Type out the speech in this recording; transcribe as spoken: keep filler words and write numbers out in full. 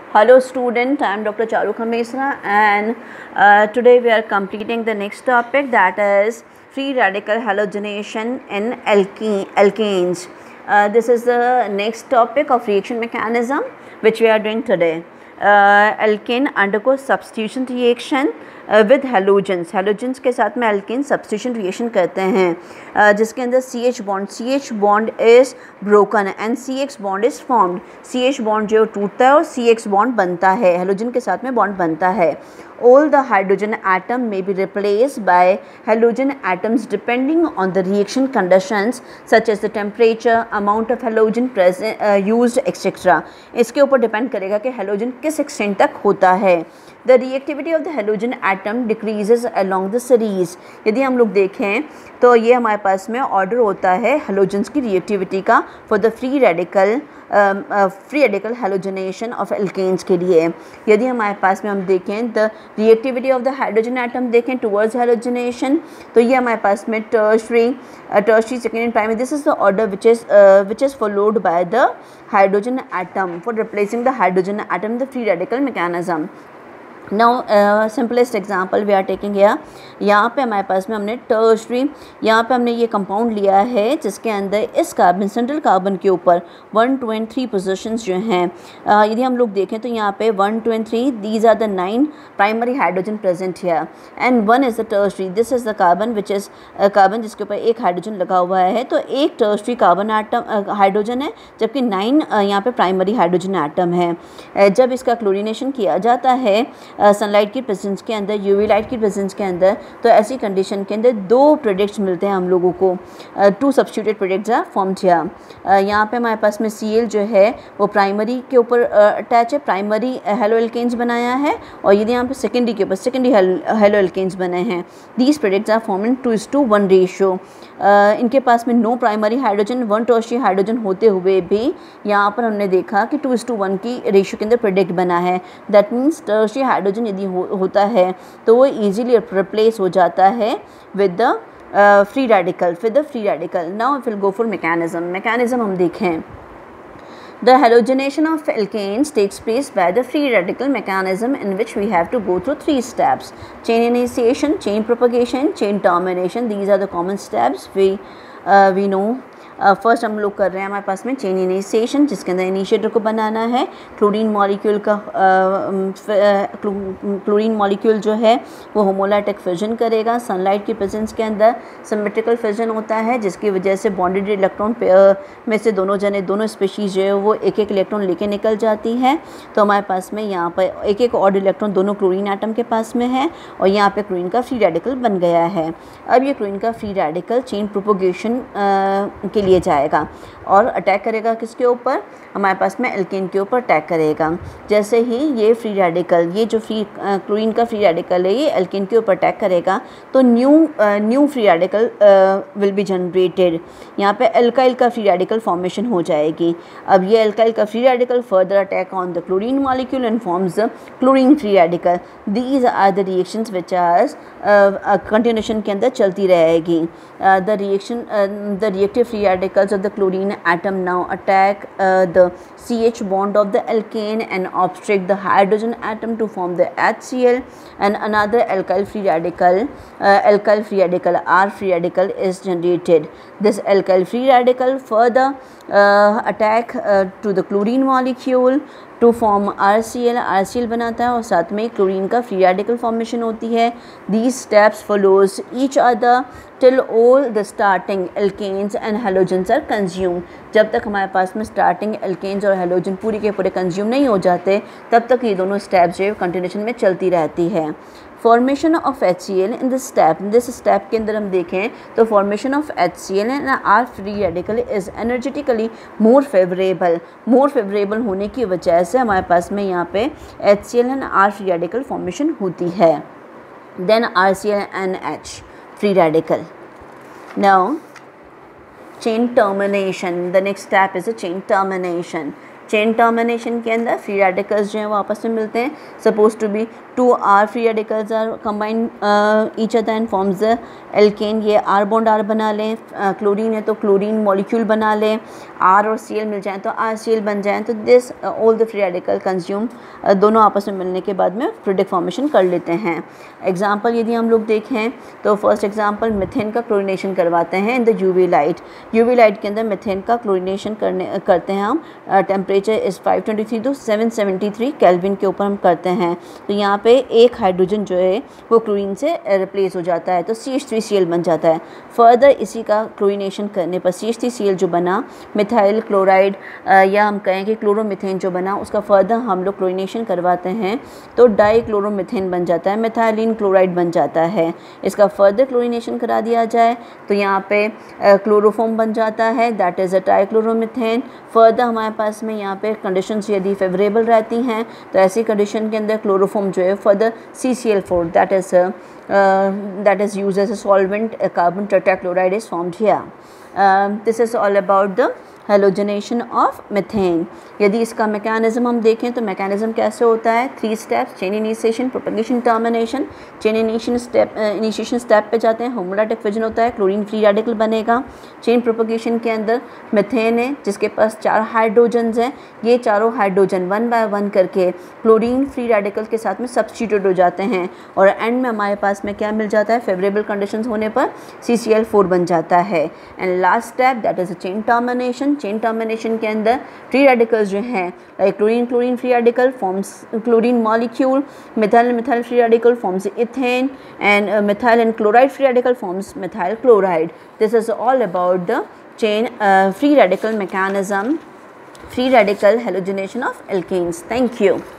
Hello student, I am Doctor Charu Khamesra and uh, today we are completing the next topic, that is free radical halogenation in alkene, alkanes. Uh, this is the next topic of reaction mechanism which we are doing today. Uh, alkane undergo substitution reaction uh, with halogens. Halogens के साथ में alkane substitution reaction करते हैं uh, जिसके अंदर C H bond C H bond is broken and C X bond is formed. C H bond जो टूटता है और C X bond बनता है, halogen के साथ में bond बनता है. All the hydrogen atom may be replaced by halogen atoms depending on the reaction conditions such as the temperature, amount of halogen present uh, used et cetera. इसके ऊपर depend करेगा कि halogen किस एक्सटेंट तक होता है. The reactivity of the halogen atom decreases along the series. यदि हम लोग देखें तो ये हमारे पास में ऑर्डर होता है halogens की reactivity का for the free radical free radical halogenation of alkanes के लिए. यदि हमारे पास में हम देखें the reactivity of the hydrogen atom देखें टुवर्ड्स हेलोजनेशन, तो ये हमारे पास में tertiary tertiary secondary and primary, this is the order which is which is followed by the hydrogen atom for replacing the hydrogen atom the free radical mechanism. Now simplest example we are taking here. यहाँ पे हमारे पास में हमने tertiary, यहाँ पे हमने ये कंपाउंड लिया है जिसके अंदर इस कार्बन सेंट्रल कार्बन के ऊपर one two and three positions जो हैं, uh, यदि हम लोग देखें तो यहाँ पे one two and three these are the nine primary hydrogen present here and one is the tertiary. This is the carbon which is carbon जिसके ऊपर एक हाइड्रोजन लगा हुआ है, तो एक टर्शरी कार्बन एटम हाइड्रोजन है जबकि नाइन uh, यहाँ पे प्राइमरी हाइड्रोजन एटम है. uh, जब इसका क्लोरीनेशन किया जाता है सनलाइट uh, की प्रेजेंस के अंदर, यूवी लाइट की प्रेजेंस के अंदर, तो ऐसी कंडीशन के अंदर दो प्रोडक्ट्स मिलते हैं हम लोगों को. Two substituted products are formed here. यहाँ पे हमारे पास में सी एल जो है वो प्राइमरी के ऊपर अटैच है, प्राइमरी हेलो एल्केन्स बनाया है, और यदि यहाँ पे सेकेंडरी के ऊपर सेकेंडरी हेलो एल्केन्स बने हैं. These products are form in two is to one ratio. इनके पास में no primary hydrogen one tertiary hydrogen होते हुए भी यहाँ पर हमने देखा कि टू इज टू वन की रेशियो के अंदर प्रोडक्ट बना है. दैट मीन्स टर्शरी हाइड्रोजन यदि हो, होता है तो वो ईजिली रिप्लेस हो जाता है with the free radical with the free radical. Now if will go for mechanism. Mechanism हम देखें, the halogenation of alkanes takes place by the free radical mechanism in which we have to go through three steps: chain initiation, chain propagation, chain termination. These are the common steps we uh, we know. First uh, हम लोग कर रहे हैं हमारे पास में chain initiation, जिसके अंदर इनिशिएटर को बनाना है. क्लोरीन मॉलिक्यूल का क्लोरीन मॉलिक्यूल जो है वो होमोलाइटिक फिजन करेगा. सनलाइट की प्रेजेंस के अंदर सिमेट्रिकल फिजन होता है जिसकी वजह से बॉन्डेड इलेक्ट्रॉन में से दोनों जने दोनों स्पीशीज़ जो है वो एक एक इलेक्ट्रॉन लेके निकल जाती हैं. तो हमारे पास में यहाँ पर एक एक ऑड इलेक्ट्रॉन दोनों क्लोरीन एटम के पास में है और यहाँ पे क्लोरीन का फ्री रेडिकल बन गया है. अब ये क्लोरीन का फ्री रेडिकल चेन प्रोपोगेशन के लिए जाएगा और अटैक करेगा किसके ऊपर, हमारे पास में एल्केन के ऊपर अटैक करेगा. जैसे ही ये फ्री रेडिकल, ये जो फ्री क्लोरीन का फ्री रेडिकल है, ये एल्केन के ऊपर अटैक करेगा तो new new free radical will be generated. यहाँ पे एल्काइल का फ्री रेडिकल फॉर्मेशन हो जाएगी. अब ये एल्काइल का free radical further attack on the chlorine molecule and forms the chlorine free radical. These are the reactions which are continuation के अंदर चलती रहेगी. The reaction the reactive free radicals of the chlorine atom now attack uh, the C H bond of the alkane and obstruct the hydrogen atom to form the H C l, and another alkyl free radical uh, alkyl free radical R free radical is generated. This alkyl free radical further uh, attack uh, to the chlorine molecule to form R C L. R C L बनाता है और साथ में chlorine का free radical formation होती है. These steps follows each other till all the starting alkanes and halogens are consume. जब तक हमारे पास में स्टार्टिंग एल्केन्स और हेलोजन पूरी के पूरे कंज्यूम नहीं हो जाते तब तक ये दोनों स्टेप्स जो कंटिन्यूशन में चलती रहती है. Formation of H C L in this step, this step के अंदर हम देखें तो formation of H C L and R free radical is energetically more favourable. More favourable होने की वजह से हमारे पास में यहाँ पे H C L and R free radical formation होती है. Then R C L and H free radical. Now chain termination, the next step is a chain termination. Chain termination के अंदर फ्री रेडिकल्स जो हैं वो आपस में मिलते हैं, suppose to be two R free radicals are combine each other and forms the alkane, ये आर बॉन्ड आर बना लें, क्लोरीन है तो क्लोरीन मॉलिक्यूल बना लें, आर और सी एल मिल जाएँ तो आर सी एल बन जाएँ, तो this all the free radical consume दोनों आपस में मिलने के बाद में फ्लूइडिक फॉर्मेशन कर लेते हैं। एग्जाम्पल यदि हम लोग देखें तो फर्स्ट एग्जाम्पल मिथेन का क्लोरीनेशन करवाते हैं in the UV light. UV light के अंदर मिथेन का क्लोरीनेशन करने करते हैं हम, temperature is five twenty three to seven seventy three kelvin के ऊपर हम करते हैं। तो यहाँ पे एक हाइड्रोजन जो है वो क्लोरीन से रिप्लेस हो जाता है तो C H three C L बन जाता है। फर्दर इसी का क्लोरीनेशन करने पर C H three C L जो बना, मिथाइल क्लोराइड या हम कहें कि क्लोरोमिथेन जो बना, उसका फर्दर हम लोग क्लोरीनेशन करवाते हैं तो डाई क्लोरोमिथेन बन जाता है, मिथाइलिन क्लोराइड बन जाता है। इसका फर्दर क्लोरीनेशन करा दिया जाए तो यहाँ पे क्लोरोफॉर्म बन जाता है, that is a trichloromethane. Further हमारे पास में यहाँ पे कंडीशंस यदि फेवरेबल रहती हैं तो ऐसी कंडीशन के अंदर क्लोरोफॉर्म जो है further C C L four that is that is use as a solvent, carbon tetrachloride is formed here. This is all about the halogenation of methane. यदि इसका मैकेनिज्म हम देखें तो मैकेनिज्म कैसे होता है, three steps, chain initiation, propagation, termination. Chain initiation step initiation step पे जाते हैं, होमोलैटिक फिजन होता है, क्लोरीन फ्री रेडिकल बनेगा। चेन प्रोपेगेशन के अंदर मीथेन है जिसके पास चार हाइड्रोजन्स हैं, ये चारों हाइड्रोजन वन बाय वन करके क्लोरीन फ्री रेडिकल के साथ में सब्स्टिट्यूट हो जाते हैं और एंड में हमारे पास में क्या मिल जाता है, फेवरेबल कंडीशंस होने पर सी सी एल फोर बन जाता है। And last step that is a chain termination. Chain termination के अंदर फ्री रेडिकल्स जो हैं like chlorine chlorine free radical forms chlorine molecule, methyl methyl free radical forms ethane and methyl and chloride free radical forms methyl chloride. This is all about the chain free radical mechanism, free radical halogenation of alkanes. Thank you.